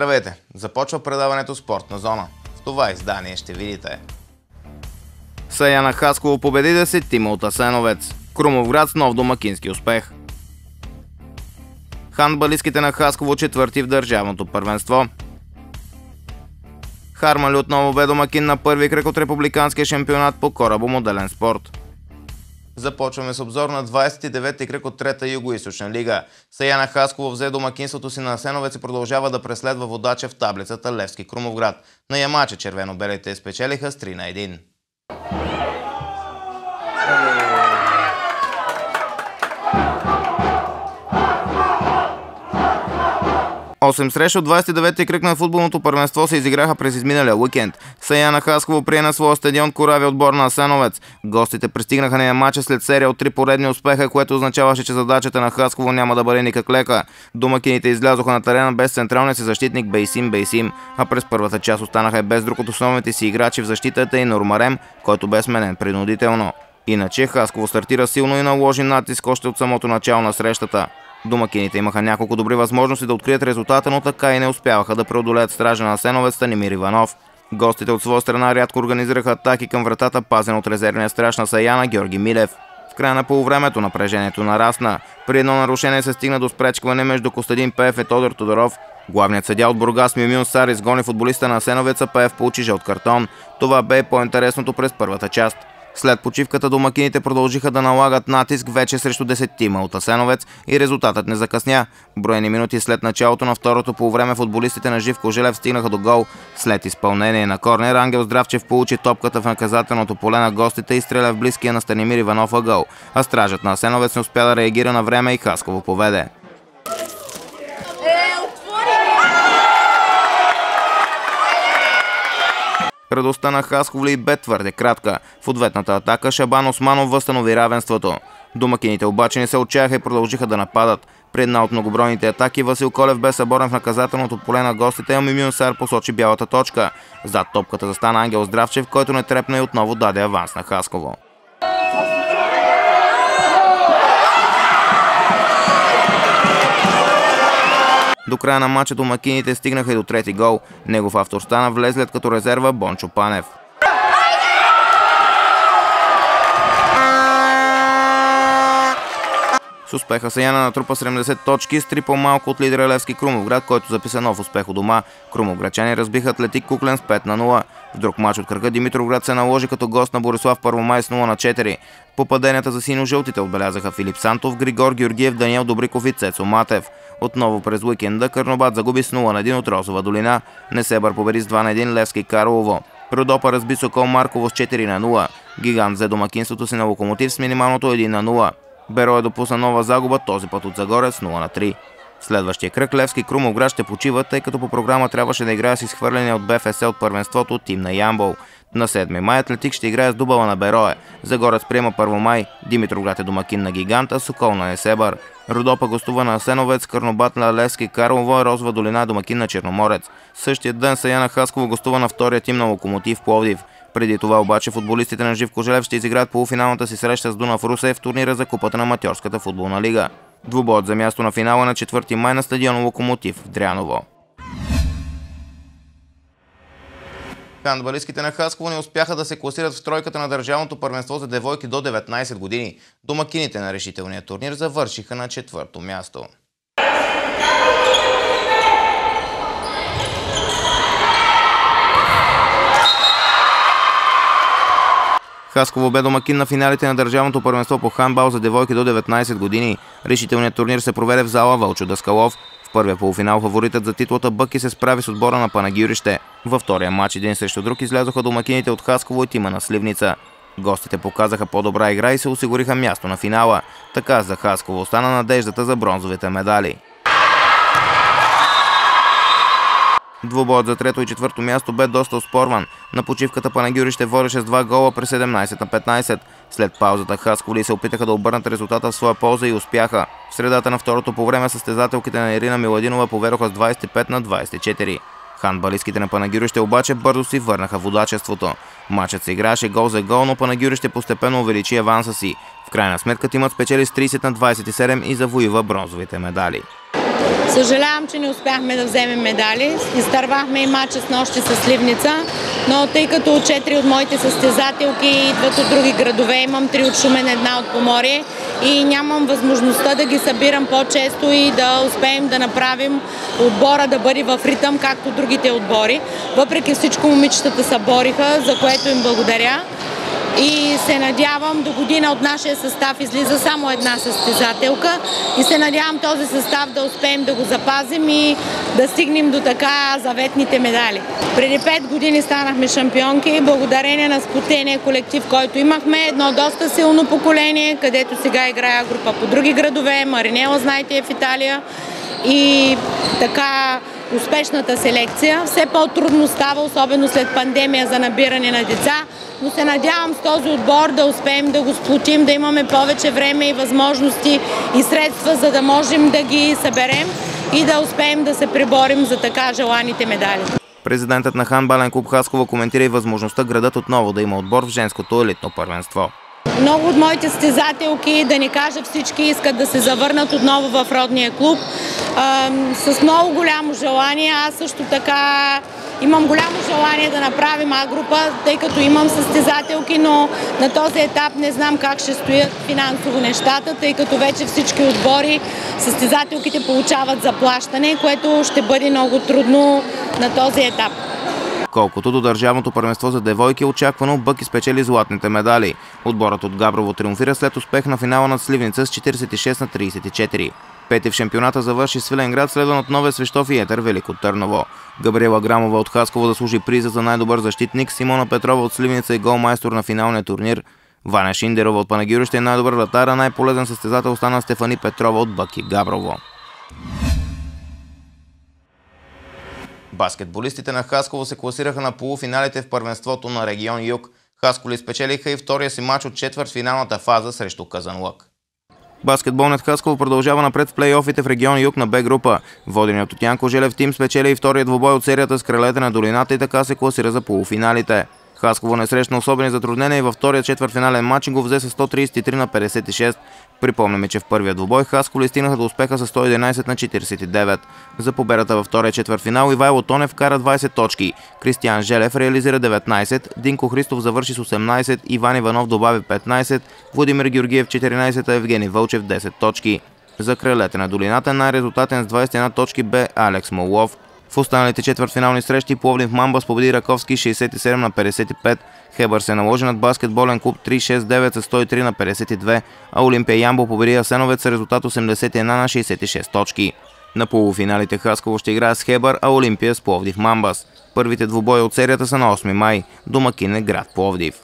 Здравейте! Започва предаването Спортна зона. В това издание ще видите: Саяна Хасково победи 10-тима от Асеновец. Крумовград с нов домакински успех. Хандбалистките на Хасково четвърти в държавното първенство. Харманли отново бе домакин на първи кръг от републиканския шампионат по корабомоделен спорт. Започваме с обзор на 29-ти кръг от трета югоизточна лига. Саяна Хасково взе домакинството си на Асеновец и продължава да преследва водача в таблицата Левски Крумовград. На ямаче червено-белите спечелиха с 3-1. 8 срещу 29-ти кръг на футболното първенство се изиграха през изминалия уикенд. Саяна Хасково прие на своя стадион Корави отбор на Асеновец. Гостите пристигнаха на ямача след серия от 3 поредни успеха, което означаваше, че задачата на Хасково няма да бъде никак лека. Домакините излязоха на терена без централния си защитник Бейсим, а през първата част останаха и без друг от основните си играчи в защитата и Нормарем, който бе сменен принудително. Иначе Хасково стартира силно и наложи натиск още от самото начало на срещата. Домакините имаха няколко добри възможности да открият резултата, но така и не успяваха да преодолеят стража на Асеновец Станимир Иванов. Гостите от своя страна рядко организираха атаки към вратата, пазен от резервния страж на Саяна Георги Милев. В края на полувремето напрежението нарасна. При едно нарушение се стигна до спречкване между Костадин Пеев и Тодор Тодоров. Главният съдия от Бургас Мюмюн Сар изгони футболиста на Асеновец, а Пеев получи жълт картон. Това бе по-интересното през първата част. След почивката домакините продължиха да налагат натиск вече срещу 10-тима от Асеновец и резултатът не закъсня. Броени минути след началото на второто полувреме футболистите на Живко Желев стигнаха до гол. След изпълнение на корнер Ангел Здравчев получи топката в наказателното поле на гостите и стреля в близкия на Станимир Иванов ъгъл, а стражът на Асеновец не успя да реагира на време и Хасково поведе. Радостта на хасковли бе твърде кратка. В ответната атака Шабан Османов възстанови равенството. Домакините обаче не се отчаяха и продължиха да нападат. При една от многобройните атаки Васил Колев бе съборен в наказателното поле на гостите, а Мюмюн Сар посочи бялата точка. Зад топката застана Ангел Здравчев, който не трепна и отново даде аванс на Хасково. До края на матча домакините стигнаха и до трети гол. Негов автор стана влезлият като резерва Бончо Панев. С успеха Саяна натрупа 70 точки с 3 по-малко от лидера Левски Крумовград, който записа нов успех у дома. Крумовграчани разбиха Атлетик Куклен с 5-0. В друг матч от кръга Димитровград се наложи като гост на Борислав Първомай с 0-4. Попаденията за синьо-жълтите отбелязаха Филип Сантов, Григор Георгиев, Даниел Добриков и Цецо Матев. Отново през уикенда Карнобат загуби с 0-1 от Розова долина. Несебър победи с 2-1 Левски Карлово. Родопа разби Сокол Марково с 4-0. Гигант взе домакинството си на Локомотив с минималното 1-0. Берое допусна нова загуба, този път от Загорец 0-3. В следващия кръг Левски Крумовград ще почива, тъй като по програма трябваше да играе с изхвърляне от БФС от първенството от тим на Ямбол. На 7 май Атлетик ще играе с дубъла на Берое. Загорец приема Първомай, Димитровград е домакин на Гиганта, Сокол на Несебър. Родопа гостува на Асеновец, Карнобат на Левски Карлово, Розова долина домакин на Черноморец. Същия ден Саяна Хасково гостува на втория тим на Локомотив Пловдив. Преди това обаче футболистите на Живко Желев ще изиграят полуфиналната си среща с Дунав Русе в турнира за купата на аматьорската футболна лига. Двубоят за място на финала на 4 май на стадион Локомотив в Дряново. Хандбалистките на Хасково не успяха да се класират в тройката на държавното първенство за девойки до 19 години. Домакините на решителния турнир завършиха на 4-то място. Хасково бе домакин на финалите на държавното първенство по хандбал за девойки до 19 години. Решителният турнир се проведе в зала Вълчо Даскалов. В първия полуфинал фаворитът за титлата Бъки се справи с отбора на Панагюрище. Във втория матч един срещу друг излязоха домакините от Хасково и тима на Сливница. Гостите показаха по-добра игра и се осигуриха място на финала. Така за Хасково остана надеждата за бронзовите медали. Двубоят за трето и четвърто място бе доста оспорван. На почивката Панагюрище водеше с 2 гола през 17-15. След паузата хасковли се опитаха да обърнат резултата в своя полза и успяха. В средата на второто по време състезателките на Ирина Миладинова поведоха с 25-24. Хандбалистките на Панагюрище обаче бързо си върнаха водачеството. Матчът се играеше гол за гол, но Панагюрище постепенно увеличи аванса си. В крайна сметка тимът спечели с 30-27 и завоюва бронзовите медали. Съжалявам, че не успяхме да вземем медали. Изтървахме и матча с нощи с Сливница, но тъй като 4 от моите състезателки идват от други градове, имам 3 от Шумен, 1 от Поморие и нямам възможността да ги събирам по-често и да успеем да направим отбора да бъде в ритъм, както другите отбори. Въпреки всичко момичетата се бориха, за което им благодаря. И се надявам до година от нашия състав излиза само една състезателка и се надявам този състав да успеем да го запазим и да стигнем до така заветните медали. Преди 5 години станахме шампионки, благодарение на сплотения колектив, който имахме, едно доста силно поколение, където сега играе група по други градове, Маринела, знаете, е в Италия и така успешната селекция. Все по-трудно става, особено след пандемия за набиране на деца, но се надявам с този отбор да успеем да го сплотим, да имаме повече време и възможности и средства, за да можем да ги съберем и да успеем да се преборим за така желаните медали. Президентът на хандбален клуб Хасково коментира и възможността градът отново да има отбор в женското елитно първенство. Много от моите състезателки, да не кажа всички, искат да се завърнат отново в родния клуб. С много голямо желание. Аз също така имам голямо желание да направим А-група, тъй като имам състезателки, но на този етап не знам как ще стоят финансово нещата, тъй като вече всички отбори състезателките получават заплащане, което ще бъде много трудно на този етап. Колкото до държавното първенство за девойки, очаквано Бъки спечели златните медали. Отборът от Габрово триумфира след успех на финала над Сливница с 46-34. Пети в шампионата завърши Свиленград, следван от Новия Свищов и Етър Велико Търново. Габриела Грамова от Хасково заслужи приза за най-добър защитник, Симона Петрова от Сливница и голмайстор на финалния турнир. Ваня Шиндерова от Панагюрище е най-добър вратар, а най-полезен състезател стана Стефани Петрова от Бъки Габрово. Баскетболистите на Хасково се класираха на полуфиналите в първенството на регион Юг. Хасколи спечелиха и втория си мач от четвъртфиналната фаза срещу Казанлък. Баскетболният Хасково продължава напред в плейофите в регион Юг на Б група. Воденият от Янко Желев тим спечели и втория двубой от серията с Кралете на долината и така се класира за полуфиналите. Хасково не срещна особени затруднения и във втория четвъртфинален матч го взе с 133-56. Припомняме, че в първия двубой Хасково стигнаха до успеха с 111-49. За победата във втория четвъртфинал Ивайло Тонев вкара 20 точки. Кристиян Желев реализира 19, Динко Христов завърши с 18, Иван Иванов добави 15, Владимир Георгиев 14, а Евгений Вълчев 10 точки. За Кралете на долината най-резултатен с 21 точки бе Алекс Молов. В останалите четвъртфинални срещи Пловдив Мамбас победи Раковски 67-55, Хебър се наложи над баскетболен клуб 369 с 103-52, а Олимпия Ямбол победи Асеновец с резултат 81-66 точки. На полуфиналите Хасково ще играе с Хебър, а Олимпия с Пловдив Мамбас. Първите двубои от серията са на 8 май. Домакин е град Пловдив.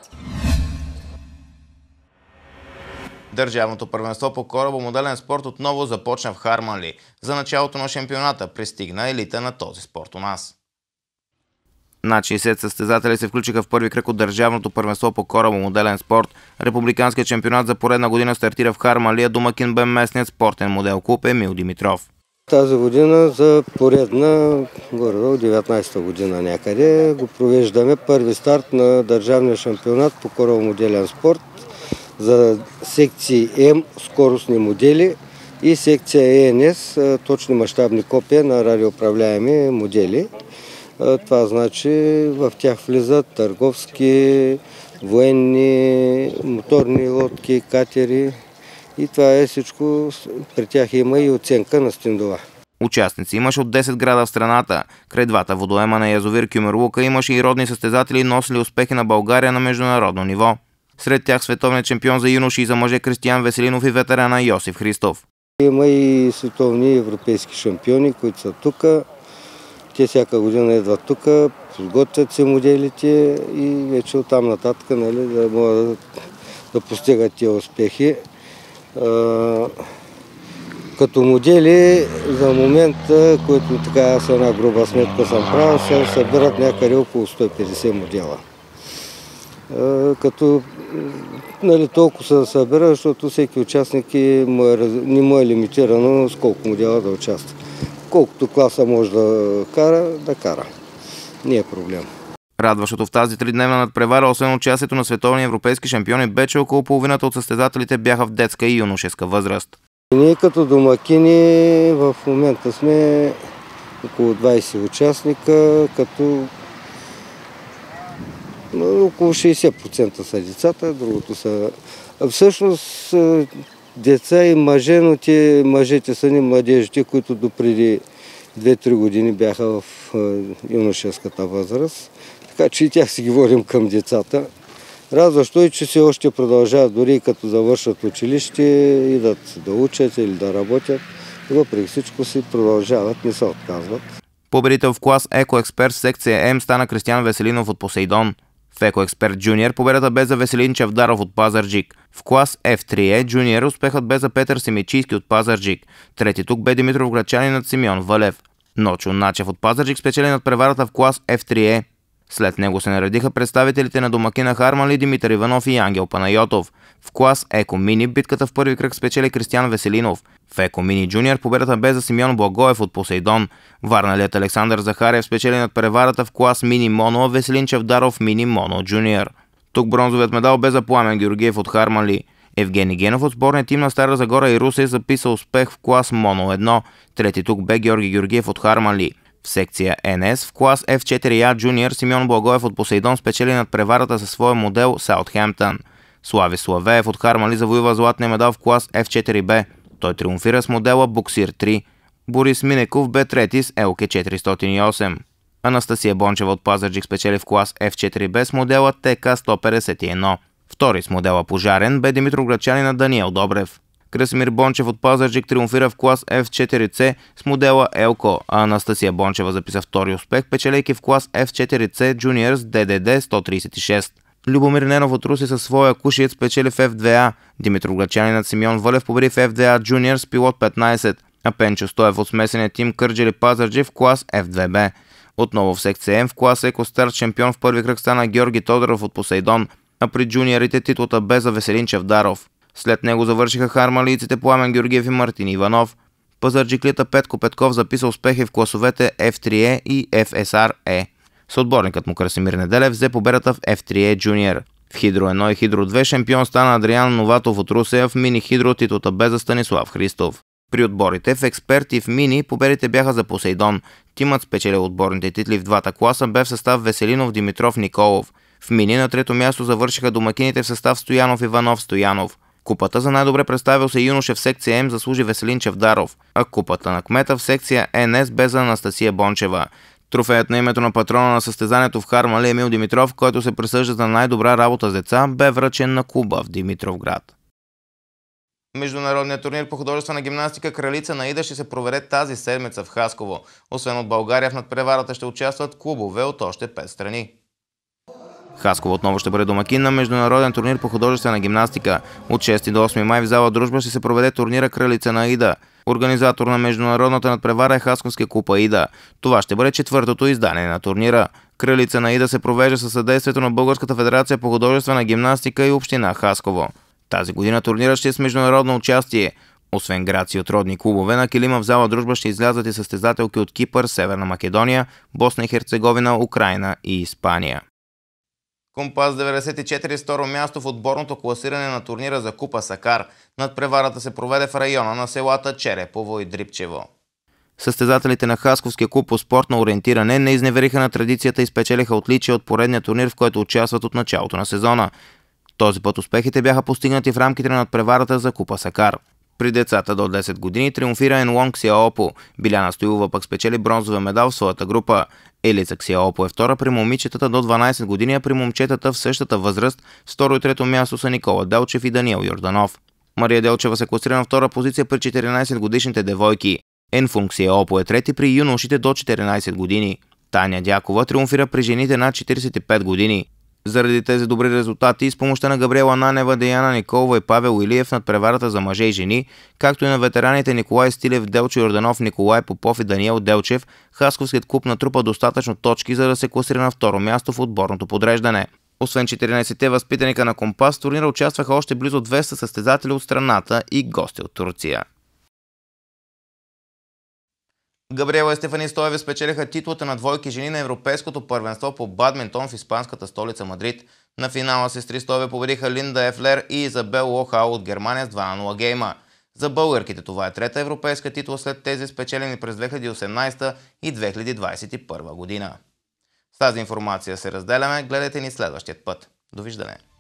Държавното първенство по корабомоделен спорт отново започна в Харманли. За началото на шампионата пристигна елита на този спорт у нас. Над 60 състезатели се включиха в първи кръг от Държавното първенство по корабомоделен спорт. Републиканският шампионат за поредна година стартира в Харманли, а домакин бе местният спортен модел клуб Емил Димитров. Тази година за поредна, горе-долу 19-та година някъде, го провеждаме първи старт на Държавния шампионат по корабомоделен спорт за секции М скоростни модели и секция ЕНС точни мащабни копия на радиоуправляеми модели. Това значи в тях влизат търговски, военни, моторни лодки, катери и това е всичко. При тях има и оценка на стендова. Участници имаше от 10 града в страната. Край двата водоема на язовир Кюмерлука имаше и родни състезатели, носили успехи на България на международно ниво. Сред тях световният чемпион за юноши и за мъже Кристиян Веселинов и ветерана Йосиф Христов. Има и световни европейски шампиони, които са тук. Те всяка година идват тук, подготвят се моделите и вече оттам нататък да могат да постигат тия успехи. Като модели за момента, които така с една груба сметка съм правил, се събират някъде около 150 модела. Като толкова се събира, защото всеки участник не му е лимитирано с колко модела да участва. Колкото класа може да кара. Не е проблем. Радващото в тази тридневна надпревара, освен участието на световни европейски шампиони, бе, че около половината от състезателите бяха в детска и юношеска възраст. Ние като домакини в момента сме около 20 участника, като около 60% са децата, другото са... Всъщност деца и мъже, но мъжете са ни младежите, които допреди 2-3 години бяха в юношеската възраст. Така че и тях си ги водим към децата. Радващо е, че все още продължават, дори и като завършат училище, идат да учат или да работят. И въпреки всичко си продължават, не се отказват. Победител в клас Екоексперт в секция М стана Кристиян Веселинов от Посейдон. В Екоексперт Джуниор победата бе за Веселин Чавдаров от Пазарджик. В клас F3E Джуниор успехът бе за Петър Семичийски от Пазарджик. Трети тук бе Димитров грачанин над Симеон Валев. Ночо Начев от Пазарджик спечели над преварата в клас F3E. След него се наредиха представителите на домакина Харманли Димитър Иванов и Ангел Панайотов. В клас Еко Мини битката в първи кръг спечели Кристиян Веселинов. В Еко Мини Джуниор победата бе за Симеон Благоев от Посейдон. Варналият Александър Захарев спечели над преварата в клас Мини Моно, а Веселин Чавдаров Мини Моно Джуниор. Тук бронзовият медал бе за Пламен Георгиев от Харманли. Евгений Генов от сборния тим на Стара Загора и Русе записа успех в клас Моно 1. Трети тук бе Георги Георгиев от Харманли. В секция НС в клас F4A Junior Симеон Благоев от Посейдон спечели над преварата със своя модел Саутхемптън. Слави Славеев от Харманли завоюва златния медал в клас F4B. Той триумфира с модела Буксир 3. Борис Минеков бе трети с Елке 408. Анастасия Бончева от Пазарджик спечели в клас F4B с модела ТК 151. Втори с модела Пожарен бе Димитро Грачанин на Даниел Добрев. Красимир Бончев от Пазарджик триумфира в клас F4C с модела Елко, а Анастасия Бончева записа втори успех, печелейки в клас F4C Juniors DDD 136. Любомир Ненов от Руси със своя кушиец спечели в F2A. Димитро Грачанин над Симеон Валев победи в F2A Juniors с пилот 15, а Пенчо Стоев от смесения тим Кърджали Пазарджик в клас F2B. Отново в секция М в клас Екостарт шампион в първи кръг стана Георги Тодоров от Посейдон, а при джуниорите титлата бе за Веселин Чавдаров. След него завършиха хармалийците Пламен Георгиев и Мартин Иванов. Пазарджиклита Петко Петков записа успехи в класовете F3E и FSR-E. Съотборникът му Красимир Неделев взе победата в F3E Junior. В Хидро 1 и Хидро 2 шампион стана Адриан Новатов от Русе, в Мини Хидро титлата бе за Станислав Христов. При отборите в Експерт и в Мини победите бяха за Посейдон. Тимът спечелил отборните титли в двата класа бе в състав Веселинов, Димитров, Николов. В Мини на трето място завършиха домакините в състав Стоянов, Иванов, Стоянов. Купата за най-добре представил се юноше в секция М заслужи Веселин Чавдаров, а купата на кмета в секция НС бе за Анастасия Бончева. Трофеят на името на патрона на състезанието в Харманли Емил Димитров, който се присъжда за най-добра работа с деца, бе връчен на клуба в Димитровград. Международният турнир по художествена гимнастика Кралица на Ида ще се проведе тази седмица в Хасково. Освен от България в надпреварата ще участват клубове от още 5 страни. Хасково отново ще бъде домакин на международен турнир по художествена гимнастика. От 6 до 8 май в зала Дружба ще се проведе турнира Кралица на Ида. Организатор на международната надпревара е Хасковския клуб Аида. Това ще бъде четвъртото издание на турнира. Кралица на Ида се провежда със съдействието на Българската федерация по художествена гимнастика и община Хасково. Тази година турнирът ще е с международно участие. Освен граци от родни клубове, на килима в зала Дружба ще излязат и състезателки от Кипър, Северна Македония, Босна и Херцеговина, Украйна и Испания. Компас 94 второ място в отборното класиране на турнира за Купа Сакар. Надпреварата се проведе в района на селата Черепово и Дрипчево. Състезателите на Хасковския клуб по спортно ориентиране не изневериха на традицията и спечелиха отличие от поредния турнир, в който участват от началото на сезона. Този път успехите бяха постигнати в рамките на надпреварата за Купа Сакар. При децата до 10 години триумфира Енлонг Ксиаопо. Биляна Стоилова пък спечели бронзовия медал в своята група. Елица Ксиаопо е втора при момичетата до 12 години, а при момчетата в същата възраст с второ и трето място са Никола Делчев и Даниел Йорданов. Мария Делчева се класира на втора позиция при 14 годишните девойки. Енфунг Ксиаопо е трети при юношите до 14 години. Таня Дякова триумфира при жените над 45 години. Заради тези добри резултати и с помощта на Габриела Нанева, Деяна Николова и Павел Илиев над преварата за мъже и жени, както и на ветераните Николай Стилев, Делчо Йорданов, Николай Попов и Даниел Делчев, Хасковският клуб натрупа достатъчно точки, за да се класира на второ място в отборното подреждане. Освен 14-те възпитаника на Компас, в турнира участваха още близо 200 състезатели от страната и гости от Турция. Габриела и Стефани Стоеви спечелиха титлата на двойки жени на Европейското първенство по бадминтон в испанската столица Мадрид. На финала сестри Стоеви победиха Линда Ефлер и Изабел Лохау от Германия с 2-0 гейма. За българките това е трета европейска титла след тези спечелени през 2018 и 2021 година. С тази информация се разделяме. Гледайте ни следващия път. Довиждане!